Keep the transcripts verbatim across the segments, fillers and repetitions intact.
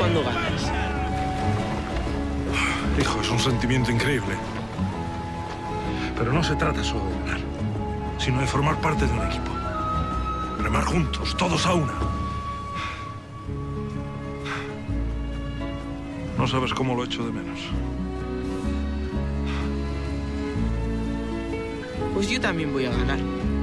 cuando ganas. Hijo, es un sentimiento increíble. Pero no se trata solo de ganar, sino de formar parte de un equipo. Remar juntos, todos a una. No sabes cómo lo echo de menos. Pues yo también voy a ganar.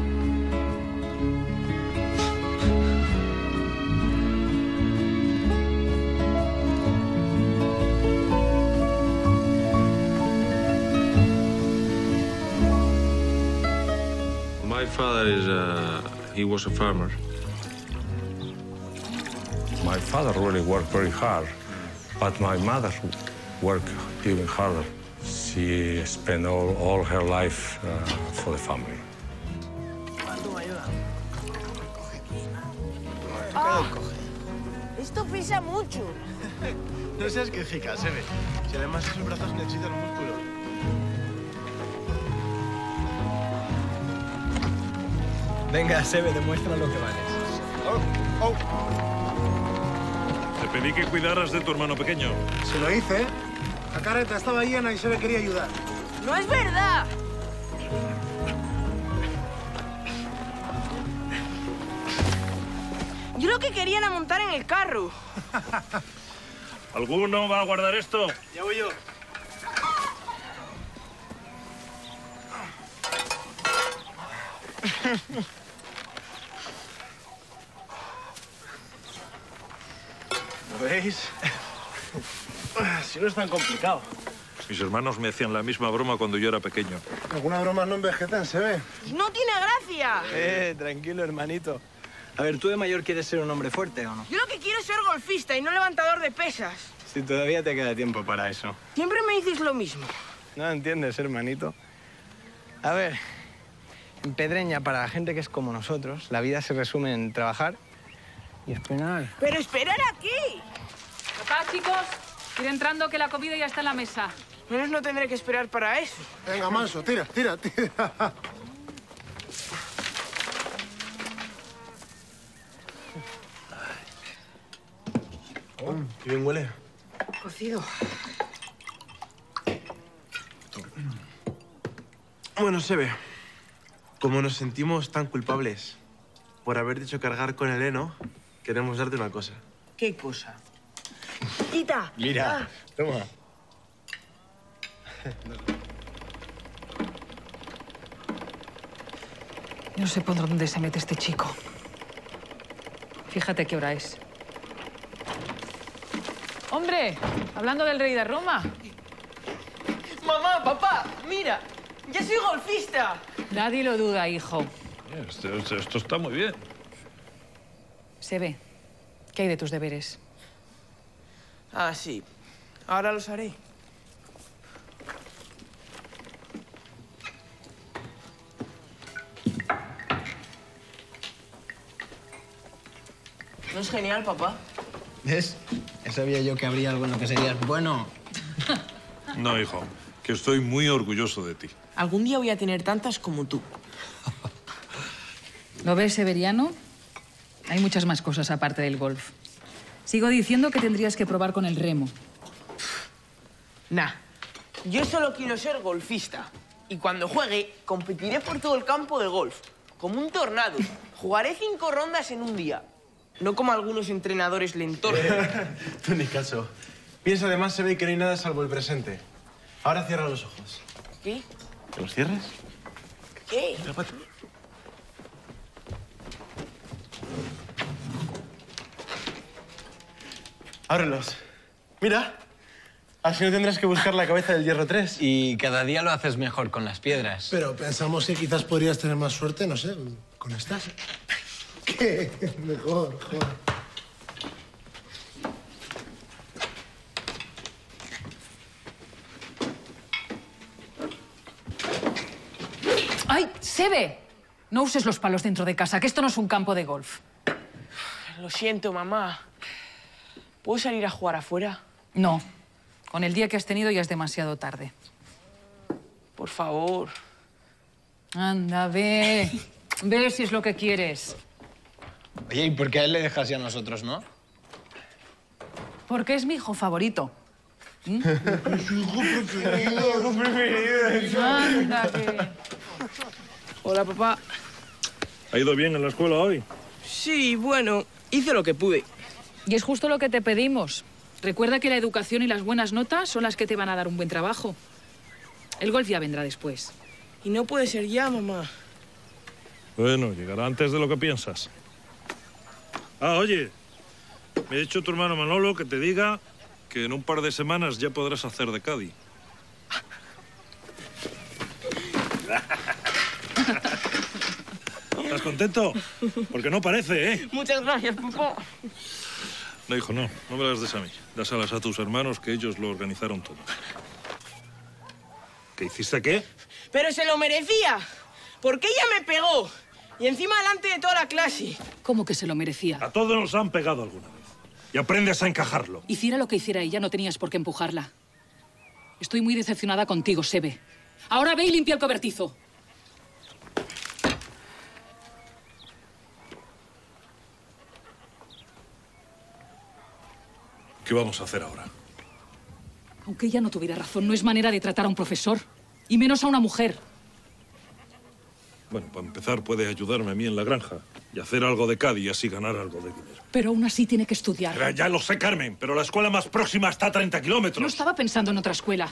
My father is a... he was a farmer. My father really worked very hard, but my mother worked even harder. She spent all, all her life uh, for the family. Ah, esto pesa mucho. No seas quejica, se ve. Si además esos brazos necesitan músculo. Venga, Sebe, demuestra lo que vales. Oh, oh. Te pedí que cuidaras de tu hermano pequeño. Se lo hice, ¿eh? La carreta estaba llena y Sebe quería ayudar. ¡No es verdad! Yo lo que quería era montar en el carro. ¿Alguno va a guardar esto? Ya voy yo. ¿Lo veis? Si no es tan complicado. Mis hermanos me hacían la misma broma cuando yo era pequeño. Algunas bromas no envejecen, se ve. ¡No tiene gracia! Eh, tranquilo, hermanito. A ver, ¿tú de mayor quieres ser un hombre fuerte o no? Yo lo que quiero es ser golfista y no levantador de pesas. Si todavía te queda tiempo para eso. Siempre me dices lo mismo. No entiendes, hermanito. A ver, en Pedreña, para la gente que es como nosotros, la vida se resume en trabajar y esperar. ¡Pero esperar aquí! Papá, chicos, ir entrando que la comida ya está en la mesa. Menos no tendré que esperar para eso. Venga, Manso, tira, tira, tira. Oh, qué bien huele. Cocido. Bueno, Sebe, como nos sentimos tan culpables por haber dicho cargar con el heno, queremos darte una cosa. ¿Qué cosa? Quita. Mira, Ah. toma. No sé por dónde se mete este chico. Fíjate qué hora es. ¡Hombre! Hablando del rey de Roma. Mamá, papá, mira. ¡Ya soy golfista! Nadie lo duda, hijo. Esto, esto, esto está muy bien. Se ve. ¿Qué hay de tus deberes? Ah, sí. Ahora los haré. ¿No es genial, papá? ¿Ves? Ya sabía yo que habría algo en lo que serías bueno. No, hijo, que estoy muy orgulloso de ti. Algún día voy a tener tantas como tú. ¿Lo ves, Severiano? Hay muchas más cosas aparte del golf. Sigo diciendo que tendrías que probar con el remo. Nah. Yo solo quiero ser golfista. Y cuando juegue, competiré por todo el campo de golf. Como un tornado. Jugaré cinco rondas en un día. No como algunos entrenadores lentorros. Tú ni caso. Piensa además, se ve que no hay nada salvo el presente. Ahora cierra los ojos. ¿Qué? ¿Que los cierres? ¿Qué? Ábrelos. Mira. Así no tendrás que buscar la cabeza del hierro tres. Y cada día lo haces mejor con las piedras. Pero pensamos que quizás podrías tener más suerte, no sé, con estas. ¿Qué? Mejor, joder. ¡Ay, Sebe! No uses los palos dentro de casa, que esto no es un campo de golf. Lo siento, mamá. ¿Puedo salir a jugar afuera? No. Con el día que has tenido ya es demasiado tarde. Por favor. Anda, ve. Ve si es lo que quieres. Oye, ¿y por qué a él le dejas y a nosotros no? Porque es mi hijo favorito. ¿Mm? Es su hijo preferido. Hijo preferido. Anda, que... Hola, papá. ¿Ha ido bien en la escuela hoy? Sí, bueno, hice lo que pude. Y es justo lo que te pedimos. Recuerda que la educación y las buenas notas son las que te van a dar un buen trabajo. El golf ya vendrá después. Y no puede ser ya, mamá. Bueno, llegará antes de lo que piensas. Ah, oye, me ha dicho tu hermano Manolo que te diga que en un par de semanas ya podrás hacer de caddy. ¿Estás contento? Porque no parece, ¿eh? Muchas gracias, papá. No, hijo, no. No me las des a mí. Dásalas a tus hermanos, que ellos lo organizaron todo. ¿Qué hiciste qué? Pero se lo merecía. Porque ella me pegó. Y encima delante de toda la clase. ¿Cómo que se lo merecía? A todos nos han pegado alguna vez. Y aprendes a encajarlo. Hiciera lo que hiciera ella, no tenías por qué empujarla. Estoy muy decepcionada contigo, Sebe. Ahora ve y limpia el cobertizo. ¿Qué vamos a hacer ahora? Aunque ella no tuviera razón, no es manera de tratar a un profesor. Y menos a una mujer. Bueno, para empezar puede ayudarme a mí en la granja. Y hacer algo de caddy y así ganar algo de dinero. Pero aún así tiene que estudiar. Pero ya lo sé, Carmen, pero la escuela más próxima está a treinta kilómetros. No estaba pensando en otra escuela.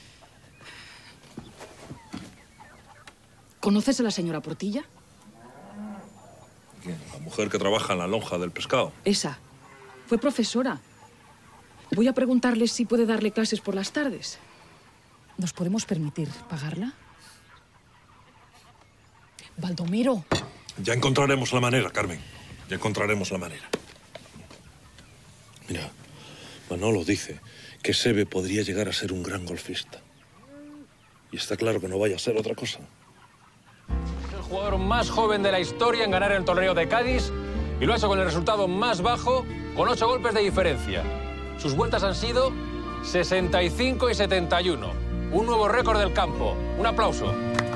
¿Conoces a la señora Portilla? ¿Quién? La mujer que trabaja en la lonja del pescado. Esa. Fue profesora. Voy a preguntarle si puede darle clases por las tardes. ¿Nos podemos permitir pagarla? Baldomero. Ya encontraremos la manera, Carmen. Ya encontraremos la manera. Mira, Manolo dice que Sebe podría llegar a ser un gran golfista. Y está claro que no vaya a ser otra cosa. Es el jugador más joven de la historia en ganar el torneo de Cádiz y lo ha hecho con el resultado más bajo, con ocho golpes de diferencia. Sus vueltas han sido sesenta y cinco y setenta y uno. Un nuevo récord del campo. Un aplauso.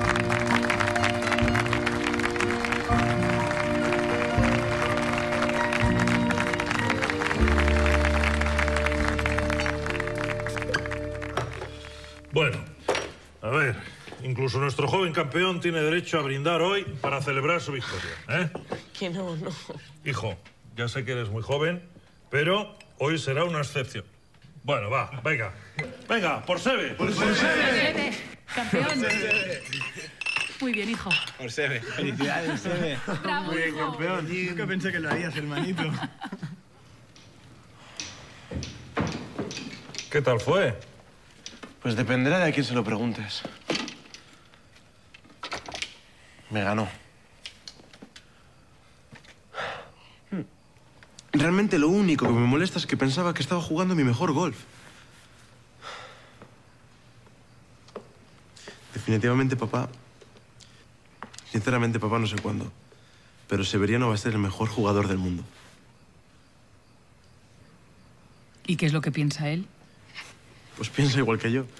Bueno, a ver, incluso nuestro joven campeón tiene derecho a brindar hoy para celebrar su victoria, ¿eh? Que no, no. Hijo, ya sé que eres muy joven, pero hoy será una excepción. Bueno, va, venga. Venga, por Sebe. Por Sebe. Sebe, campeón. Muy bien, hijo. Por Sebe. Felicidades, Sebe. Bravo, Muy bien, hijo. campeón. Nunca pensé que lo harías, hermanito. ¿Qué tal fue? Pues dependerá de a quién se lo preguntes. Me ganó. Realmente lo único que me molesta es que pensaba que estaba jugando mi mejor golf. Definitivamente, papá... Sinceramente, papá, no sé cuándo. Pero Severiano va a ser el mejor jugador del mundo. ¿Y qué es lo que piensa él? Pues piensa igual que yo.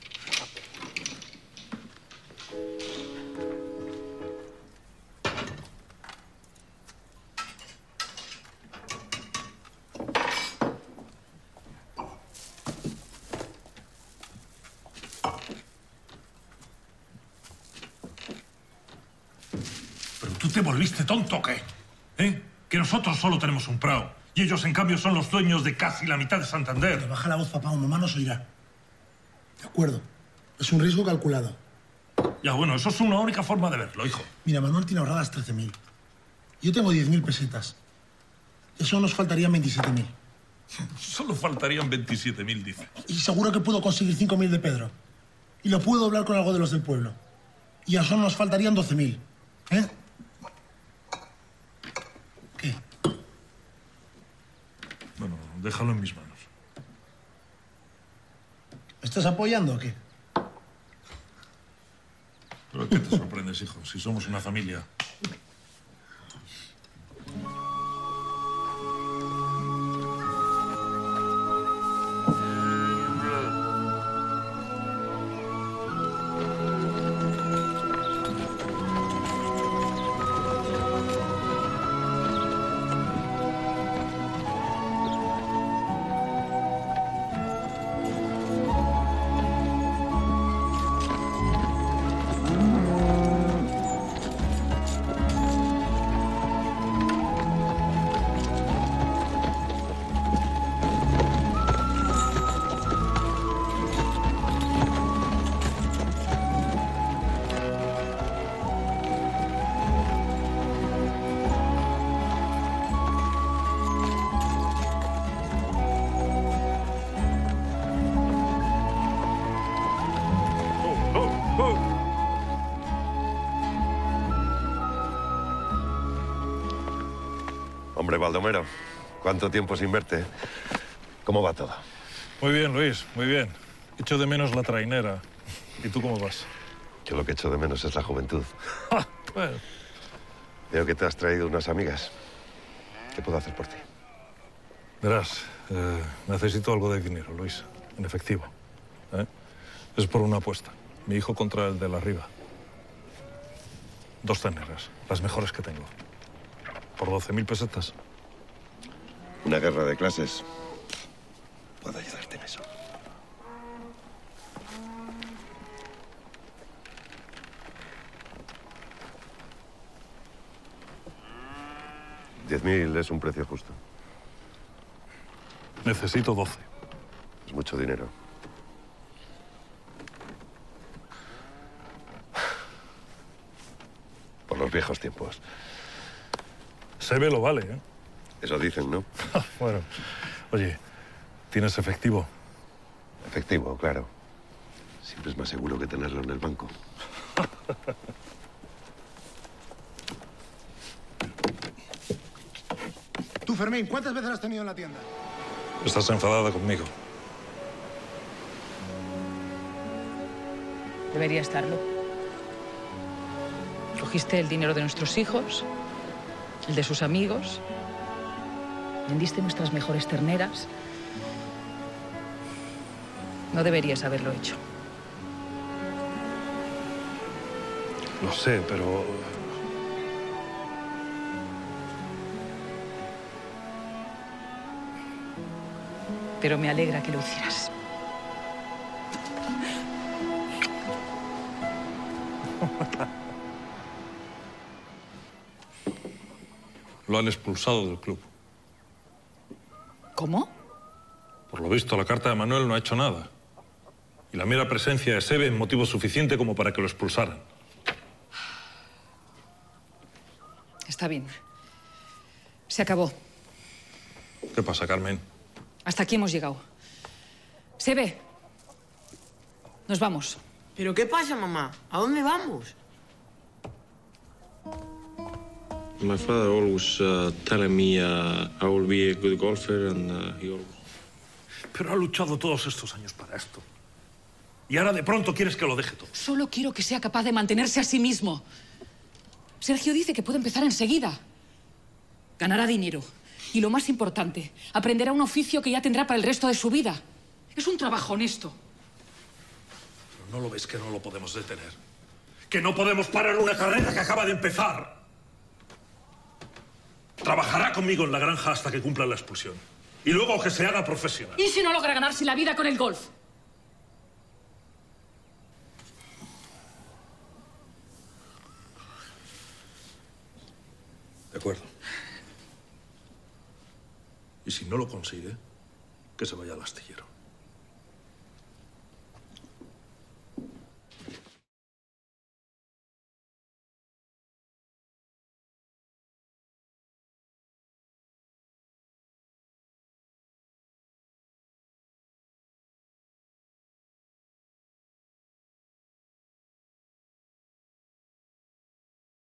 ¿Pero tú te volviste tonto o qué? ¿Eh? Que nosotros solo tenemos un prao. Y ellos, en cambio, son los dueños de casi la mitad de Santander. Baja la voz, papá, o mamá nos oirá. De acuerdo. Es un riesgo calculado. Ya, bueno, eso es una única forma de verlo, hijo. Mira, Manuel tiene ahorradas trece mil. Yo tengo diez mil pesetas. Eso nos faltarían veintisiete mil. Solo faltarían veintisiete mil, dice. Y seguro que puedo conseguir cinco mil de Pedro. Y lo puedo doblar con algo de los del pueblo. Y a solo nos faltarían doce mil. ¿Eh? ¿Qué? Bueno, déjalo en mis manos. ¿Me estás apoyando o qué? ¿Pero qué te sorprendes, hijo? Si somos una familia. Baldomero? ¿Cuánto tiempo sin verte? ¿Cómo va todo? Muy bien, Luis, muy bien. Echo de menos la trainera. ¿Y tú cómo vas? Yo lo que echo de menos es la juventud. Bueno. Veo que te has traído unas amigas. ¿Qué puedo hacer por ti? Verás, eh, necesito algo de dinero, Luis, en efectivo. ¿eh? Es por una apuesta. Mi hijo contra el de la Riva. Dos teneras, las mejores que tengo. Por doce mil pesetas. Una guerra de clases. Puedo ayudarte en eso. Diez mil es un precio justo. Necesito doce. Es mucho dinero. Por los viejos tiempos. Se ve lo vale, ¿eh? Eso dicen, ¿no? Bueno, oye, ¿tienes efectivo? Efectivo, claro. Siempre es más seguro que tenerlo en el banco. Tú, Fermín, ¿cuántas veces has tenido en la tienda? Estás enfadada conmigo. Debería estarlo. Cogiste el dinero de nuestros hijos, el de sus amigos, vendiste nuestras mejores terneras. No deberías haberlo hecho. Lo sé, pero... Pero me alegra que lo hicieras. Lo han expulsado del club. ¿Cómo? Por lo visto, la carta de Manuel no ha hecho nada. Y la mera presencia de Sebe es motivo suficiente como para que lo expulsaran. Está bien. Se acabó. ¿Qué pasa, Carmen? Hasta aquí hemos llegado. Sebe, nos vamos. ¿Pero qué pasa, mamá? ¿A dónde vamos? My father always uh, telling me uh, I will be a good golfer and uh, he always... Pero ha luchado todos estos años para esto. Y ahora de pronto quieres que lo deje todo. Solo quiero que sea capaz de mantenerse a sí mismo. Sergio dice que puede empezar enseguida. Ganará dinero. Y lo más importante, aprenderá un oficio que ya tendrá para el resto de su vida. Es un trabajo honesto. ¿No lo ves que no lo podemos detener? ¿Que no podemos parar una carrera que acaba de empezar? Trabajará conmigo en la granja hasta que cumpla la expulsión. Y luego que se haga profesional. ¿Y si no logra ganarse la vida con el golf? De acuerdo. Y si no lo consigue, que se vaya al astillero.